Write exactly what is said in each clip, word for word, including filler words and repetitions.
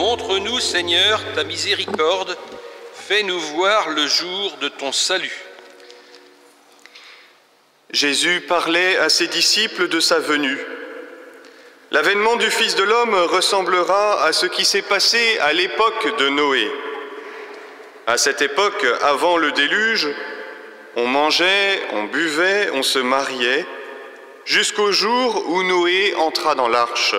Montre-nous, Seigneur, ta miséricorde, fais-nous voir le jour de ton salut. Jésus parlait à ses disciples de sa venue. L'avènement du Fils de l'homme ressemblera à ce qui s'est passé à l'époque de Noé. À cette époque, avant le déluge, on mangeait, on buvait, on se mariait, jusqu'au jour où Noé entra dans l'arche.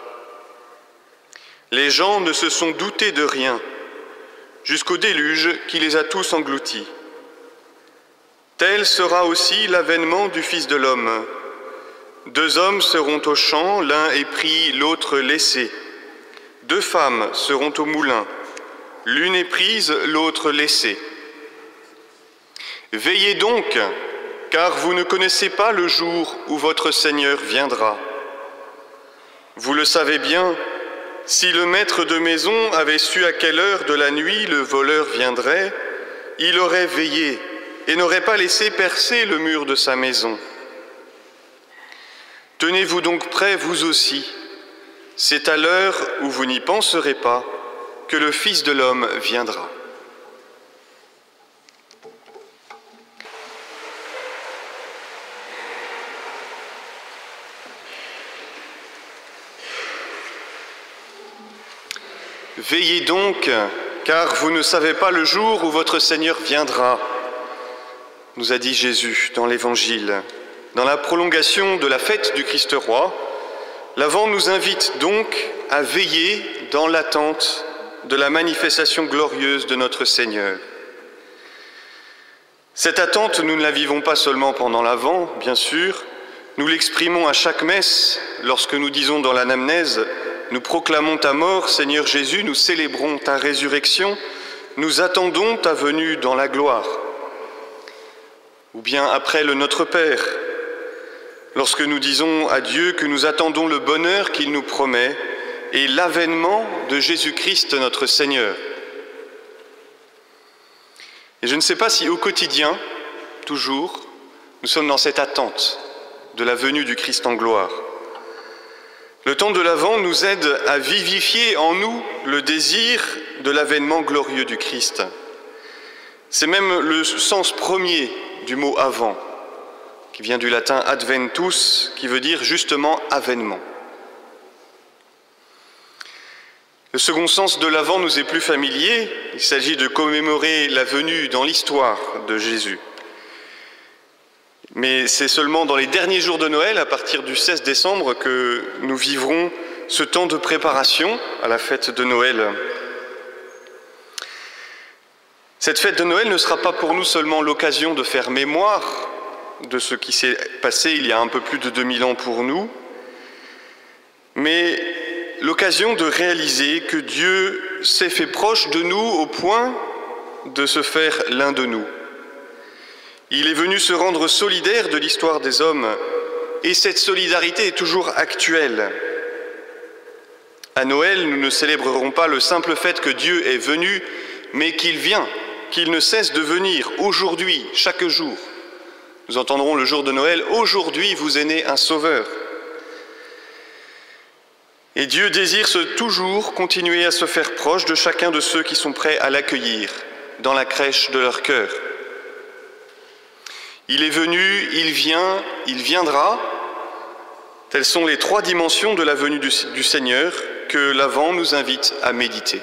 Les gens ne se sont doutés de rien, jusqu'au déluge qui les a tous engloutis. Tel sera aussi l'avènement du Fils de l'homme. Deux hommes seront au champ, l'un est pris, l'autre laissé. Deux femmes seront au moulin, l'une est prise, l'autre laissée. Veillez donc, car vous ne connaissez pas le jour où votre Seigneur viendra. Vous le savez bien, si le maître de maison avait su à quelle heure de la nuit le voleur viendrait, il aurait veillé et n'aurait pas laissé percer le mur de sa maison. Tenez-vous donc prêts, vous aussi. C'est à l'heure où vous n'y penserez pas que le Fils de l'homme viendra. Veillez donc, car vous ne savez pas le jour où votre Seigneur viendra, nous a dit Jésus dans l'Évangile. Dans la prolongation de la fête du Christ-Roi, l'Avent nous invite donc à veiller dans l'attente de la manifestation glorieuse de notre Seigneur. Cette attente, nous ne la vivons pas seulement pendant l'Avent, bien sûr, nous l'exprimons à chaque messe lorsque nous disons dans l'anamnèse « Nous proclamons ta mort, Seigneur Jésus, nous célébrons ta résurrection, nous attendons ta venue dans la gloire. » Ou bien après le Notre Père, lorsque nous disons à Dieu que nous attendons le bonheur qu'il nous promet et l'avènement de Jésus-Christ notre Seigneur. Et je ne sais pas si au quotidien, toujours, nous sommes dans cette attente de la venue du Christ en gloire. Le temps de l'Avent nous aide à vivifier en nous le désir de l'avènement glorieux du Christ. C'est même le sens premier du mot « avant », qui vient du latin « adventus », qui veut dire justement « avènement ». Le second sens de l'Avent nous est plus familier, il s'agit de commémorer la venue dans l'histoire de Jésus. Mais c'est seulement dans les derniers jours de Noël, à partir du seize décembre, que nous vivrons ce temps de préparation à la fête de Noël. Cette fête de Noël ne sera pas pour nous seulement l'occasion de faire mémoire de ce qui s'est passé il y a un peu plus de deux mille ans pour nous, mais l'occasion de réaliser que Dieu s'est fait proche de nous au point de se faire l'un de nous. Il est venu se rendre solidaire de l'histoire des hommes, et cette solidarité est toujours actuelle. À Noël, nous ne célébrerons pas le simple fait que Dieu est venu, mais qu'il vient, qu'il ne cesse de venir aujourd'hui, chaque jour. Nous entendrons le jour de Noël, « Aujourd'hui vous est né un sauveur ». Et Dieu désire toujours continuer à se faire proche de chacun de ceux qui sont prêts à l'accueillir dans la crèche de leur cœur. Il est venu, il vient, il viendra. Telles sont les trois dimensions de la venue du, du Seigneur que l'Avent nous invite à méditer.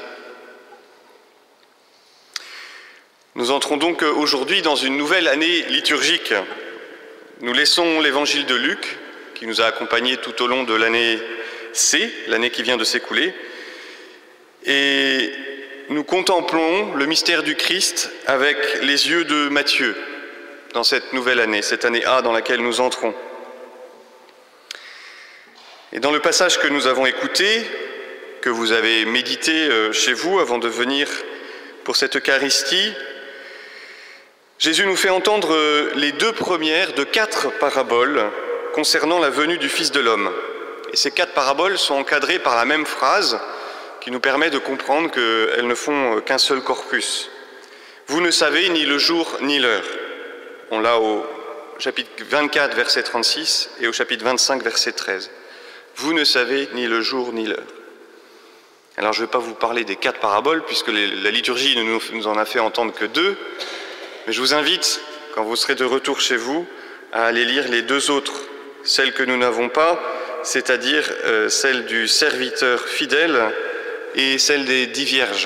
Nous entrons donc aujourd'hui dans une nouvelle année liturgique. Nous laissons l'évangile de Luc, qui nous a accompagnés tout au long de l'année C, l'année qui vient de s'écouler, et nous contemplons le mystère du Christ avec les yeux de Matthieu dans cette nouvelle année, cette année A dans laquelle nous entrons. Et dans le passage que nous avons écouté, que vous avez médité chez vous avant de venir pour cette Eucharistie, Jésus nous fait entendre les deux premières de quatre paraboles concernant la venue du Fils de l'homme. Et ces quatre paraboles sont encadrées par la même phrase qui nous permet de comprendre qu'elles ne font qu'un seul corpus. Vous ne savez ni le jour ni l'heure. On l'a au chapitre vingt-quatre, verset trente-six et au chapitre vingt-cinq, verset treize. Vous ne savez ni le jour ni l'heure. Alors je ne vais pas vous parler des quatre paraboles, puisque les, la liturgie ne nous, nous en a fait entendre que deux, mais je vous invite, quand vous serez de retour chez vous, à aller lire les deux autres, celles que nous n'avons pas, c'est-à-dire euh, celle du serviteur fidèle et celle des dix vierges.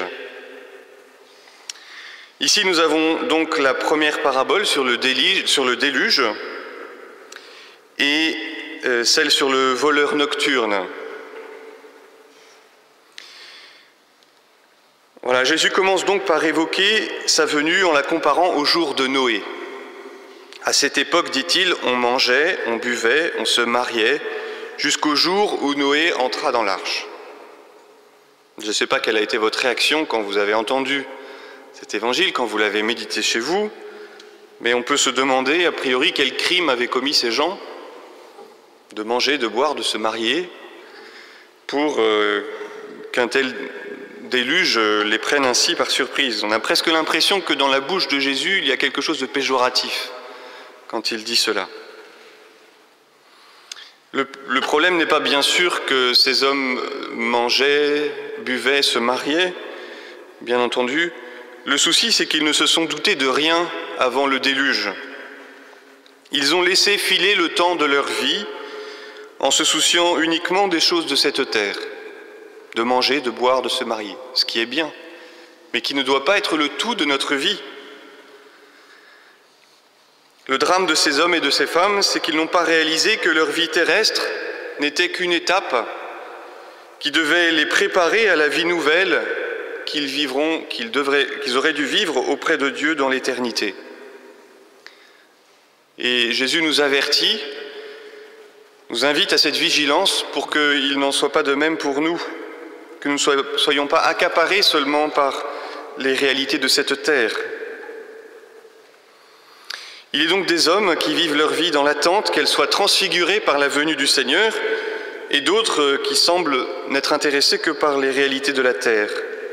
Ici, nous avons donc la première parabole sur le, déluge, sur le déluge et euh, celle sur le voleur nocturne. Voilà, Jésus commence donc par évoquer sa venue en la comparant au jour de Noé. À cette époque, dit-il, on mangeait, on buvait, on se mariait, jusqu'au jour où Noé entra dans l'arche. Je ne sais pas quelle a été votre réaction quand vous avez entendu cet évangile, quand vous l'avez médité chez vous, mais on peut se demander, a priori, quel crime avaient commis ces gens de manger, de boire, de se marier, pour euh, qu'un tel déluge les prenne ainsi par surprise. On a presque l'impression que dans la bouche de Jésus, il y a quelque chose de péjoratif quand il dit cela. Le, le problème n'est pas bien sûr que ces hommes mangeaient, buvaient, se mariaient, bien entendu. Le souci, c'est qu'ils ne se sont doutés de rien avant le déluge. Ils ont laissé filer le temps de leur vie en se souciant uniquement des choses de cette terre, de manger, de boire, de se marier, ce qui est bien, mais qui ne doit pas être le tout de notre vie. Le drame de ces hommes et de ces femmes, c'est qu'ils n'ont pas réalisé que leur vie terrestre n'était qu'une étape qui devait les préparer à la vie nouvelle qu'ils vivront, qu'ils devraient, qu'ils auraient dû vivre auprès de Dieu dans l'éternité. Et Jésus nous avertit, nous invite à cette vigilance pour qu'il n'en soit pas de même pour nous, que nous ne soyons pas accaparés seulement par les réalités de cette terre. Il est donc des hommes qui vivent leur vie dans l'attente qu'elle soit transfigurée par la venue du Seigneur, et d'autres qui semblent n'être intéressés que par les réalités de la terre.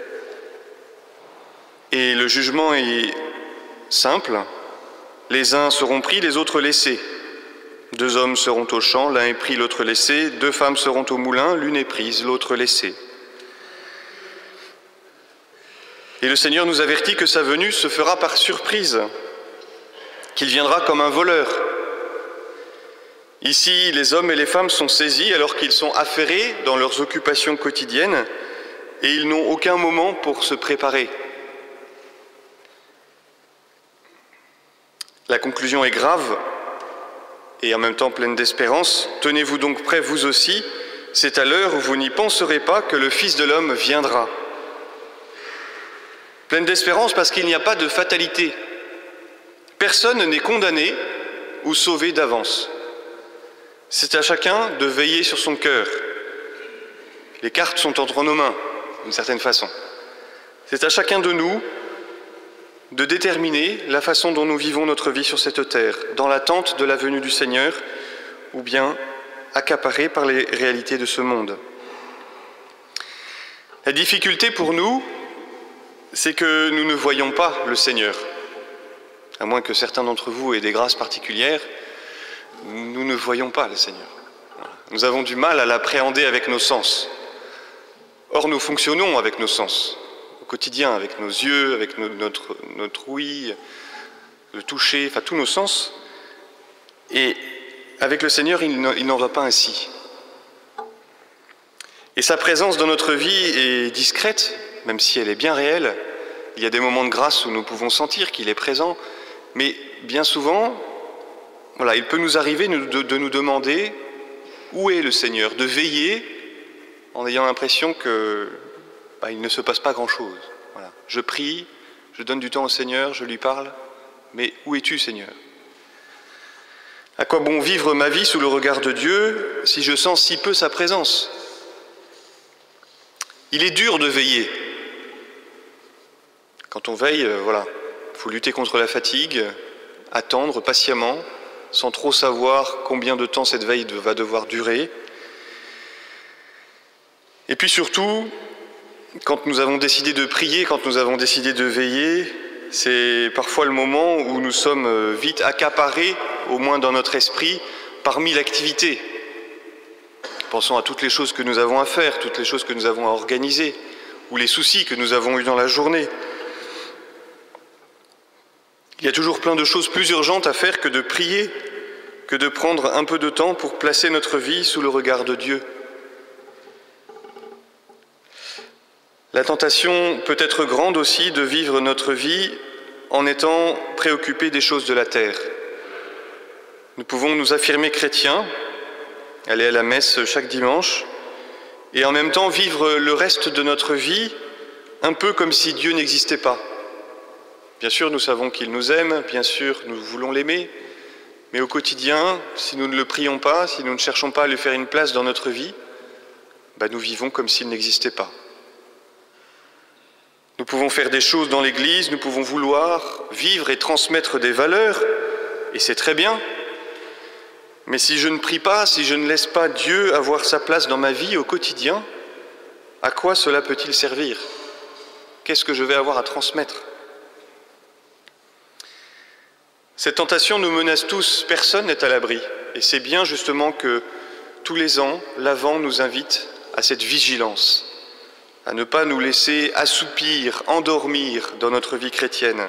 Et le jugement est simple, les uns seront pris, les autres laissés. Deux hommes seront au champ, l'un est pris, l'autre laissé, deux femmes seront au moulin, l'une est prise, l'autre laissée. Et le Seigneur nous avertit que sa venue se fera par surprise, qu'il viendra comme un voleur. Ici, les hommes et les femmes sont saisis alors qu'ils sont affairés dans leurs occupations quotidiennes et ils n'ont aucun moment pour se préparer. La conclusion est grave et en même temps pleine d'espérance. Tenez-vous donc prêts vous aussi, c'est à l'heure où vous n'y penserez pas que le Fils de l'homme viendra. Pleine d'espérance parce qu'il n'y a pas de fatalité. Personne n'est condamné ou sauvé d'avance. C'est à chacun de veiller sur son cœur. Les cartes sont entre nos mains, d'une certaine façon. C'est à chacun de nous de déterminer la façon dont nous vivons notre vie sur cette terre, dans l'attente de la venue du Seigneur, ou bien accaparés par les réalités de ce monde. La difficulté pour nous, c'est que nous ne voyons pas le Seigneur. À moins que certains d'entre vous aient des grâces particulières, nous ne voyons pas le Seigneur. Nous avons du mal à l'appréhender avec nos sens. Or, nous fonctionnons avec nos sens, au quotidien, avec nos yeux, avec no- notre, notre ouïe, le toucher, enfin tous nos sens. Et avec le Seigneur, il n'en va pas ainsi. Et sa présence dans notre vie est discrète, même si elle est bien réelle. Il y a des moments de grâce où nous pouvons sentir qu'il est présent, mais bien souvent, voilà, il peut nous arriver de, de nous demander où est le Seigneur, de veiller en ayant l'impression que bah, il ne se passe pas grand-chose. Voilà. Je prie, je donne du temps au Seigneur, je lui parle, mais où es-tu, Seigneur? À quoi bon vivre ma vie sous le regard de Dieu si je sens si peu sa présence? Il est dur de veiller. Quand on veille, euh, voilà, il faut lutter contre la fatigue, attendre patiemment, sans trop savoir combien de temps cette veille va devoir durer. Et puis surtout, quand nous avons décidé de prier, quand nous avons décidé de veiller, c'est parfois le moment où nous sommes vite accaparés, au moins dans notre esprit, par mille activités. Pensons à toutes les choses que nous avons à faire, toutes les choses que nous avons à organiser, ou les soucis que nous avons eus dans la journée. Il y a toujours plein de choses plus urgentes à faire que de prier, que de prendre un peu de temps pour placer notre vie sous le regard de Dieu. La tentation peut être grande aussi de vivre notre vie en étant préoccupés des choses de la terre. Nous pouvons nous affirmer chrétiens, aller à la messe chaque dimanche, et en même temps vivre le reste de notre vie un peu comme si Dieu n'existait pas. Bien sûr, nous savons qu'il nous aime, bien sûr, nous voulons l'aimer, mais au quotidien, si nous ne le prions pas, si nous ne cherchons pas à lui faire une place dans notre vie, bah nous vivons comme s'il n'existait pas. Nous pouvons faire des choses dans l'Église, nous pouvons vouloir vivre et transmettre des valeurs, et c'est très bien. Mais si je ne prie pas, si je ne laisse pas Dieu avoir sa place dans ma vie au quotidien, à quoi cela peut-il servir? Qu'est-ce que je vais avoir à transmettre? Cette tentation nous menace tous, personne n'est à l'abri. Et c'est bien justement que tous les ans, l'Avent nous invite à cette vigilance, à ne pas nous laisser assoupir, endormir dans notre vie chrétienne.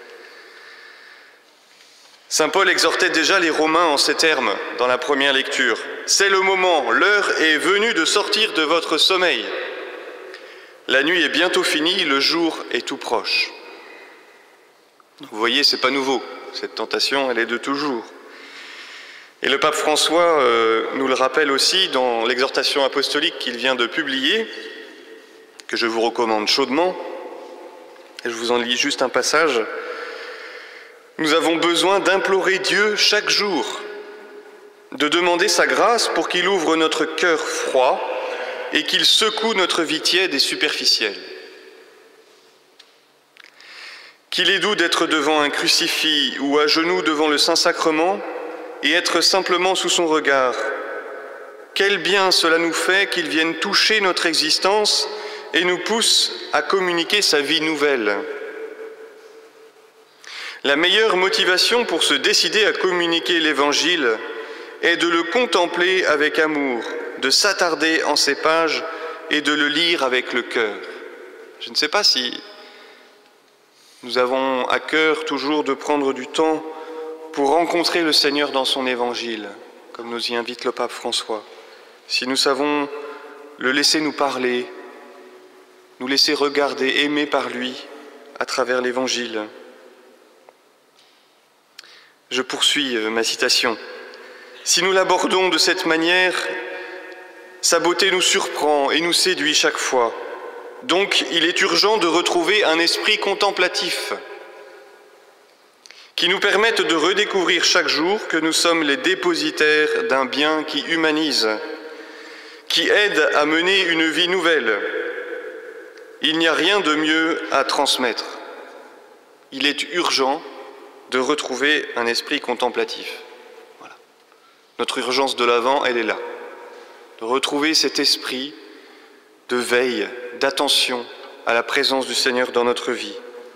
Saint Paul exhortait déjà les Romains en ces termes dans la première lecture. « C'est le moment, l'heure est venue de sortir de votre sommeil. La nuit est bientôt finie, le jour est tout proche. » Vous voyez, ce n'est pas nouveau. Cette tentation, elle est de toujours. Et le pape François euh, nous le rappelle aussi dans l'exhortation apostolique qu'il vient de publier, que je vous recommande chaudement. Et je vous en lis juste un passage. Nous avons besoin d'implorer Dieu chaque jour, de demander sa grâce pour qu'il ouvre notre cœur froid et qu'il secoue notre vie tiède et superficielle. Qu'il est doux d'être devant un crucifix ou à genoux devant le Saint-Sacrement et être simplement sous son regard. Quel bien cela nous fait qu'il vienne toucher notre existence et nous pousse à communiquer sa vie nouvelle. La meilleure motivation pour se décider à communiquer l'Évangile est de le contempler avec amour, de s'attarder en ses pages et de le lire avec le cœur. Je ne sais pas si nous avons à cœur toujours de prendre du temps pour rencontrer le Seigneur dans son Évangile, comme nous y invite le pape François. Si nous savons le laisser nous parler, nous laisser regarder, aimer par lui à travers l'Évangile. Je poursuis ma citation. Si nous l'abordons de cette manière, sa beauté nous surprend et nous séduit chaque fois. Donc, il est urgent de retrouver un esprit contemplatif qui nous permette de redécouvrir chaque jour que nous sommes les dépositaires d'un bien qui humanise, qui aide à mener une vie nouvelle. Il n'y a rien de mieux à transmettre. Il est urgent de retrouver un esprit contemplatif. Voilà. Notre urgence de l'Avent, elle est là. De retrouver cet esprit de veille, d'attention à la présence du Seigneur dans notre vie.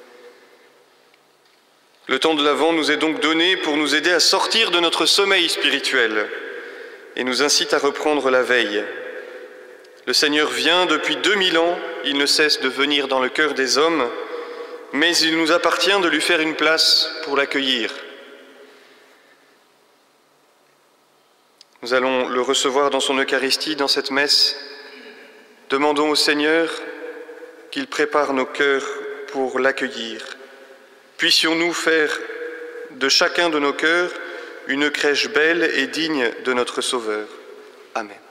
Le temps de l'Avent nous est donc donné pour nous aider à sortir de notre sommeil spirituel et nous incite à reprendre la veille. Le Seigneur vient depuis deux mille ans, il ne cesse de venir dans le cœur des hommes, mais il nous appartient de lui faire une place pour l'accueillir. Nous allons le recevoir dans son Eucharistie, dans cette messe. Demandons au Seigneur qu'il prépare nos cœurs pour l'accueillir. Puissions-nous faire de chacun de nos cœurs une crèche belle et digne de notre Sauveur. Amen.